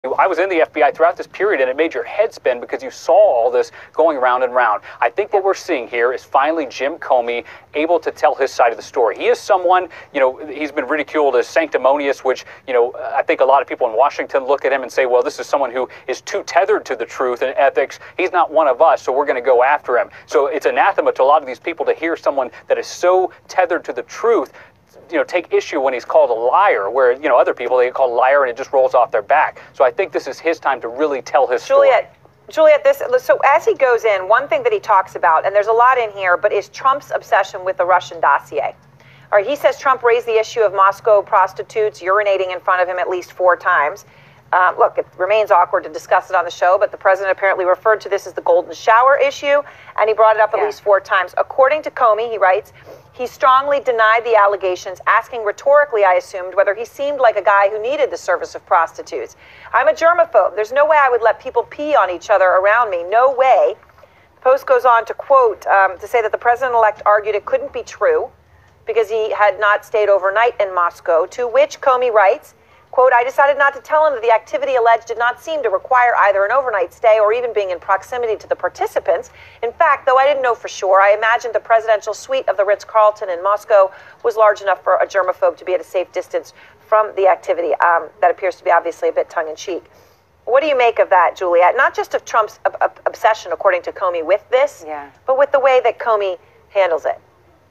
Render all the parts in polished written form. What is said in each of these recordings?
I was in the FBI throughout this period, and it made your head spin because you saw all this going round and round. I think what we're seeing here is finally Jim Comey able to tell his side of the story. He is someone, he's been ridiculed as sanctimonious, which, I think a lot of people in Washington look at him and say, well, this is someone who is too tethered to the truth and ethics. He's not one of us, so we're going to go after him. So it's anathema to a lot of these people to hear someone that is so tethered to the truth take issue when he's called a liar, where, other people, they get called a liar and it just rolls off their back. So I think this is his time to really tell his story. Juliet, so as he goes in, one thing that he talks about, and there's a lot in here, but is Trump's obsession with the Russian dossier. All right, he says Trump raised the issue of Moscow prostitutes urinating in front of him at least 4 times. Look, it remains awkward to discuss it on the show, but the president apparently referred to this as the golden shower issue, and he brought it up at least 4 times. According to Comey, he writes, he strongly denied the allegations, asking rhetorically, I assumed, whether he seemed like a guy who needed the service of prostitutes. I'm a germaphobe. There's no way I would let people pee on each other around me. No way. The Post goes on to quote, to say that the president-elect argued it couldn't be true because he had not stayed overnight in Moscow, to which Comey writes, quote, I decided not to tell him that the activity alleged did not seem to require either an overnight stay or even being in proximity to the participants. In fact, though I didn't know for sure, I imagined the presidential suite of the Ritz-Carlton in Moscow was large enough for a germaphobe to be at a safe distance from the activity. That appears to be obviously a bit tongue-in-cheek. What do you make of that, Juliet? Not just of Trump's obsession, according to Comey, with this, but with the way that Comey handles it.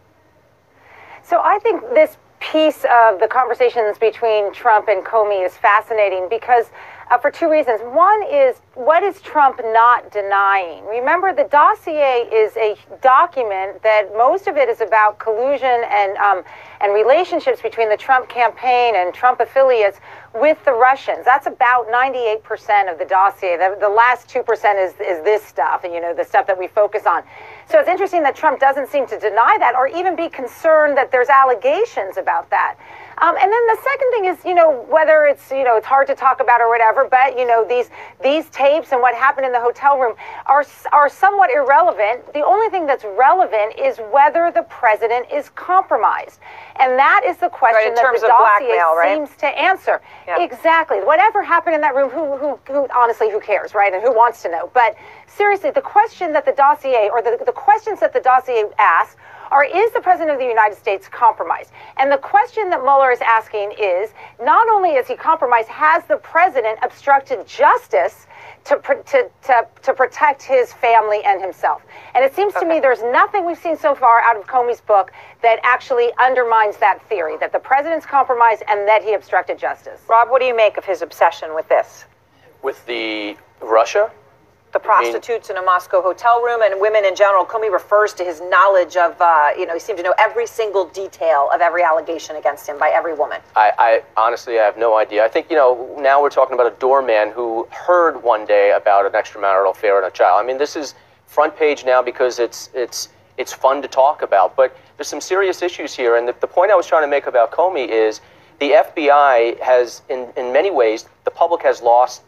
So I think this piece of the conversations between Trump and Comey is fascinating because for 2 reasons. One is, what is Trump not denying? Remember, the dossier is a document that most of it is about collusion and relationships between the Trump campaign and Trump affiliates with the Russians. That's about 98% of the dossier. The last 2% is this stuff, and the stuff that we focus on. So it's interesting that Trump doesn't seem to deny that or even be concerned that there's allegations about that. And then the second thing is, whether it's, it's hard to talk about or whatever, but, these tapes and what happened in the hotel room are somewhat irrelevant. The only thing that's relevant is whether the president is compromised. And that is the question that the dossier seems to answer. Yeah. Exactly. Whatever happened in that room, who honestly, who cares, right? And who wants to know? But seriously, the question that the dossier, or the questions that the dossier asks, is the president of the United States compromised? And the question that Mueller is asking is, not only is he compromised, has the president obstructed justice to protect his family and himself? And it seems to me there's nothing we've seen so far out of Comey's book that actually undermines that theory, that the president's compromised and that he obstructed justice. Rob, what do you make of his obsession with this? With the Russia? The prostitutes in a Moscow hotel room and women in general. Comey refers to his knowledge of, he seemed to know every single detail of every allegation against him by every woman. I honestly, I have no idea. I think, now we're talking about a doorman who heard one day about an extramarital affair on a child. I mean, this is front page now because it's fun to talk about. But there's some serious issues here. And the point I was trying to make about Comey is the FBI has, in many ways, the public has lost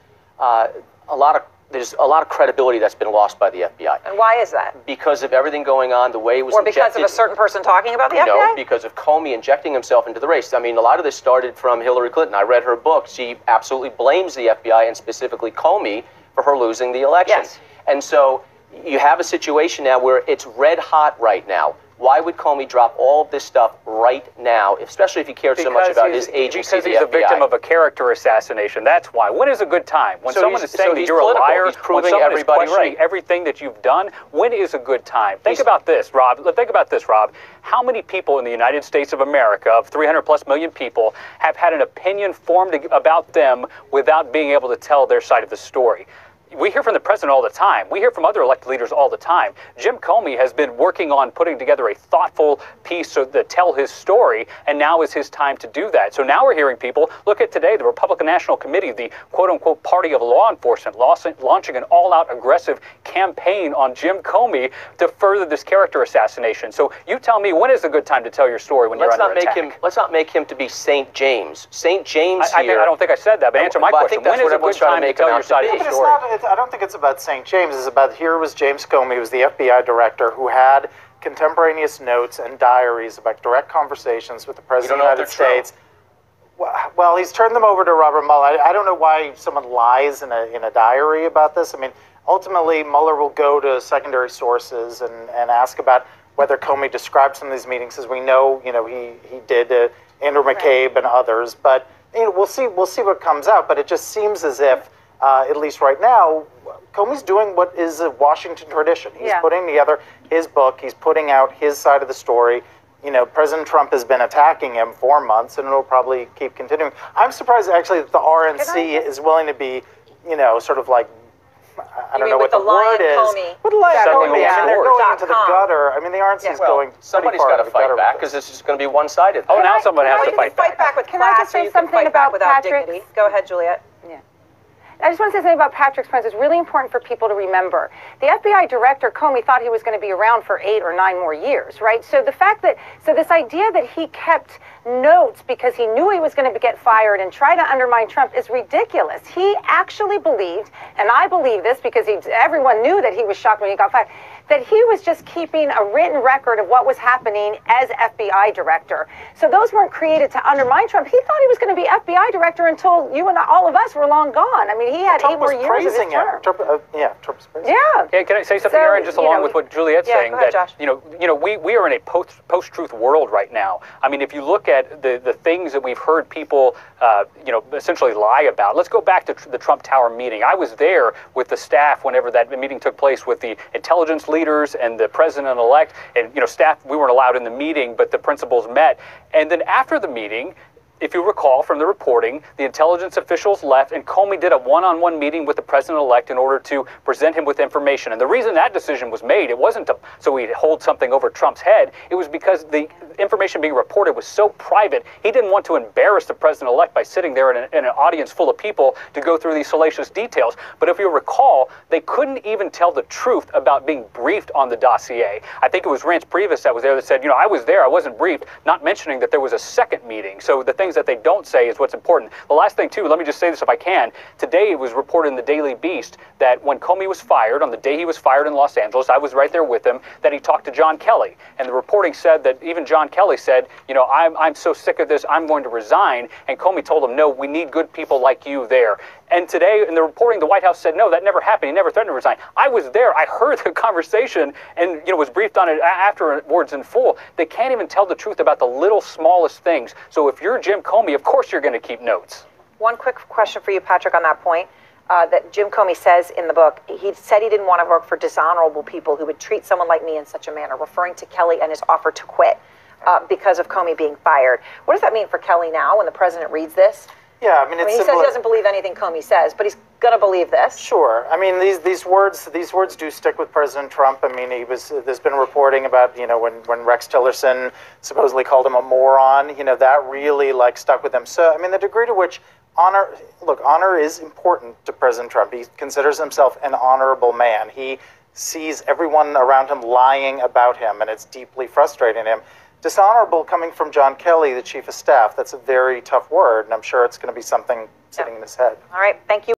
there's a lot of credibility that's been lost by the FBI. And why is that? Because of everything going on, the way it was injected. Or because of a certain person talking about the FBI? No, because of Comey injecting himself into the race. I mean, a lot of this started from Hillary Clinton. I read her book. She absolutely blames the FBI and specifically Comey for her losing the election. Yes. And so you have a situation now where it's red hot right now. Why would Comey drop all of this stuff right now, especially if he cared so much about his agency, because he's a victim of a character assassination. That's why. When is a good time? When someone is saying that you're a liar, when someone is questioning everything that you've done, when is a good time? Think about this, Rob. How many people in the United States of America, of 300+ million people, have had an opinion formed about them without being able to tell their side of the story? We hear from the president all the time. We hear from other elected leaders all the time. Jim Comey has been working on putting together a thoughtful piece to tell his story, and now is his time to do that. So now we're hearing people, look at today, the Republican National Committee, the quote-unquote party of law enforcement, launching an all-out aggressive campaign on Jim Comey to further this character assassination. So you tell me, when is a good time to tell your story when you're under attack? Let's not make him to be St. James. St. James I don't think I said that, but answer my question. When is a good time to tell your side of the story? I don't think it's about St. James. It's about, here was James Comey, who was the FBI director, who had contemporaneous notes and diaries about direct conversations with the President of the United States. Well, he's turned them over to Robert Mueller. I don't know why someone lies in a diary about this. I mean, ultimately, Mueller will go to secondary sources and ask about whether Comey described some of these meetings, as we know, he did Andrew McCabe and others. But we'll see what comes out. But it just seems as if, at least right now, Comey's doing what is a Washington tradition. He's putting together his book. He's putting out his side of the story. President Trump has been attacking him for months, and it'll probably keep continuing. I'm surprised, actually, that the RNC is willing to be, sort of like, I don't know what the word is. With Lion Comey, I mean, they're going into the gutter. I mean, the RNC is going somebody's got to fight back, because this is going to be one-sided. Oh, now someone has to fight back. With Can I just say something about Patrick? Dignity. Go ahead, Juliet. Yeah. I just want to say something about Patrick's plans. It's really important for people to remember. The FBI director, Comey, thought he was going to be around for 8 or 9 more years, right? So the fact that, this idea that he kept notes because he knew he was going to get fired and try to undermine Trump is ridiculous. He actually believed, and I believe this because everyone knew that he was shocked when he got fired, that he was just keeping a written record of what was happening as FBI director. So those weren't created to undermine Trump. He thought he was going to be FBI director until you and all of us were long gone. I mean, he had 8 more years of his term. Trump was praising him. Yeah, can I say something, Aaron, just along with what Juliet's saying? Go ahead, that Josh. we are in a post-truth world right now. I mean, if you look at the things that we've heard people essentially lie about. Let's go back to the Trump Tower meeting. I was there with the staff whenever that meeting took place with the intelligence leaders and the president-elect, and staff. We weren't allowed in the meeting, but the principals met. And then after the meeting, if you recall from the reporting, the intelligence officials left, and Comey did a one-on-one meeting with the president-elect in order to present him with information. And the reason that decision was made, it wasn't so he'd hold something over Trump's head. It was because the information being reported was so private, he didn't want to embarrass the president-elect by sitting there in an audience full of people to go through these salacious details. But if you recall, they couldn't even tell the truth about being briefed on the dossier. I think it was Reince Priebus that was there that said, I was there, I wasn't briefed, not mentioning that there was a second meeting. So the things that they don't say is what's important. The last thing, too, let me just say this if I can. Today it was reported in the Daily Beast that when Comey was fired, on the day he was fired in Los Angeles, I was right there with him, that he talked to John Kelly. And the reporting said that even John Kelly said, I'm so sick of this, I'm going to resign. And Comey told him, no, we need good people like you there. And today, in the reporting, the White House said, no, that never happened. He never threatened to resign. I was there. I heard the conversation and was briefed on it afterwards in full. They can't even tell the truth about the little smallest things. So if you're Jim Comey, of course you're going to keep notes. One quick question for you, Patrick, on that point. That Jim Comey says in the book, he said he didn't want to work for dishonorable people who would treat someone like me in such a manner, referring to Kelly and his offer to quit because of Comey being fired. What does that mean for Kelly now when the president reads this? Yeah, I mean, he says he doesn't believe anything Comey says, but he's going to believe this. Sure. I mean, these words do stick with President Trump. I mean, there's been reporting about, when Rex Tillerson supposedly called him a moron, that really stuck with him. So, I mean, the degree to which honor is important to President Trump. He considers himself an honorable man. He sees everyone around him lying about him, and it's deeply frustrating him. Dishonorable coming from John Kelly, the chief of staff, that's a very tough word, and I'm sure it's going to be something sitting in his head. All right, thank you.